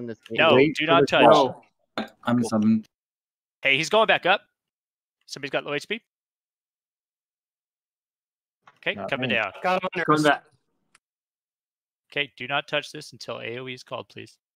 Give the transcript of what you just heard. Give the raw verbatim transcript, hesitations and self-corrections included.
when this. No, Wait do for not the touch. call. I'm summoned. Hey, he's going back up. Somebody's got low H P. Okay, Not coming me. down. Got him under. Going back. Okay, do not touch this until A O E is called, please.